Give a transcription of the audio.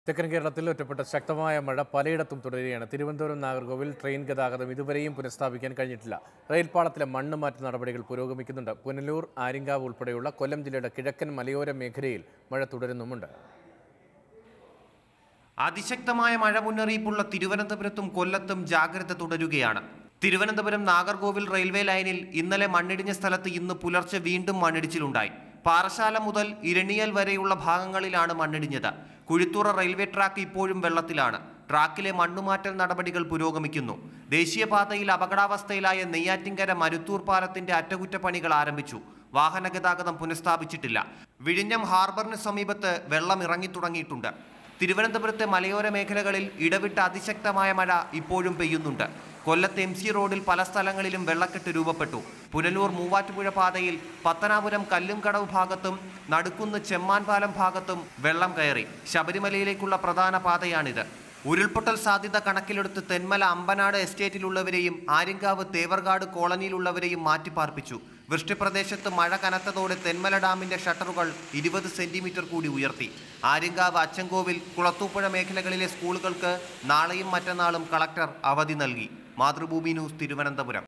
തെക്കൻ കേരളത്തിൽ ഒറ്റപ്പെട്ട ശക്തമായ മഴ പലയിടത്തും തുടരുകയാണ്. തിരുവനന്തപുരം നാഗർകോവിൽ ട്രെയിൻ ഗതാഗതം ഇതുവരെയും പുനഃസ്ഥാപിക്കാൻ കഴിഞ്ഞിട്ടില്ല. റെയിൽപാളത്തിലെ മണ്ണ് മാറ്റ നടപടികൾ പുരോഗമിക്കുന്നുണ്ട്. പുനലൂർ, ആര്യങ്കാവ് ഉൾപ്പെടെയുള്ള കൊല്ലം ജില്ലയുടെ കിഴക്കൻ മലയോര മേഖലയിൽ മഴ തുടരുന്നുമുണ്ട്. അതിശക്തമായ മഴ മുന്നറിയിപ്പുള്ള തിരുവനന്തപുരത്തും കൊല്ലത്തും ജാഗ്രത തുടരുകയാണ്. തിരുവനന്തപുരം നാഗർകോവിൽ റെയിൽവേ ലൈനിൽ ഇന്നലെ മണ്ണിടിഞ്ഞ സ്ഥലത്ത് ഇന്ന് പുലർച്ചെ വീണ്ടും മണ്ണിടിച്ചിലുണ്ടായി. പാറശാല മുതൽ ഇരണിയൽ വരെയുള്ള ഭാഗങ്ങളിലാണ് മണ്ണിടിഞ്ഞത്. കുഴിത്തുറ റെയിൽവേ ട്രാക്ക് ഇപ്പോഴും വെള്ളത്തിലാണ്. ട്രാക്കിലെ മണ്ണുമാറ്റൽ നടപടികൾ പുരോഗമിക്കുന്നു. ദേശീയപാതയിൽ അപകടാവസ്ഥയിലായ നെയ്യാറ്റിൻകര മരുത്തൂർ പാലത്തിന്റെ അറ്റകുറ്റപ്പണികൾ ആരംഭിച്ചു. വാഹന ഗതാഗതം പുനഃസ്ഥാപിച്ചിട്ടില്ല. വിഴിഞ്ഞം ഹാർബറിന് സമീപത്ത് വെള്ളം ഇറങ്ങി തുടങ്ങിയിട്ടുണ്ട്. തിരുവനന്തപുരത്തെ മലയോര മേഖലകളിൽ ഇടവിട്ട് അതിശക്തമായ മഴ ഇപ്പോഴും പെയ്യുന്നുണ്ട്. കൊല്ലത്ത് MC റോഡിൽ പല സ്ഥലങ്ങളിലും വെള്ളക്കെട്ട് രൂപപ്പെട്ടു. പുനലൂർ മൂവാറ്റുപുഴ പാതയിൽ പത്തനാപുരം കല്ലുംകടവ് ഭാഗത്തും നടുക്കുന്ന് ചെമ്മാൻപാലം ഭാഗത്തും വെള്ളം കയറി. ശബരിമലയിലേക്കുള്ള പ്രധാന പാതയാണിത്. ഉരുൾപൊട്ടൽ സാധ്യത കണക്കിലെടുത്ത് തെന്മല അമ്പനാട് എസ്റ്റേറ്റിലുള്ളവരെയും ആര്യങ്കാവ് തേവർകാട് കോളനിയിലുള്ളവരെയും മാറ്റിപ്പാർപ്പിച്ചു. വൃഷ്ടിപ്രദേശത്ത് മഴ കനത്തതോടെ തെന്മല ഡാമിന്റെ ഷട്ടറുകൾ 20 സെന്റിമീറ്റർ കൂടി ഉയർത്തി. ആര്യങ്കാവ്, അച്ചൻകോവിൽ, കുളത്തൂപ്പുഴ മേഖലകളിലെ സ്കൂളുകൾക്ക് നാളെയും മറ്റന്നാളും കളക്ടർ അവധി നൽകി. മാതൃഭൂമി ന്യൂസ്, തിരുവനന്തപുരം.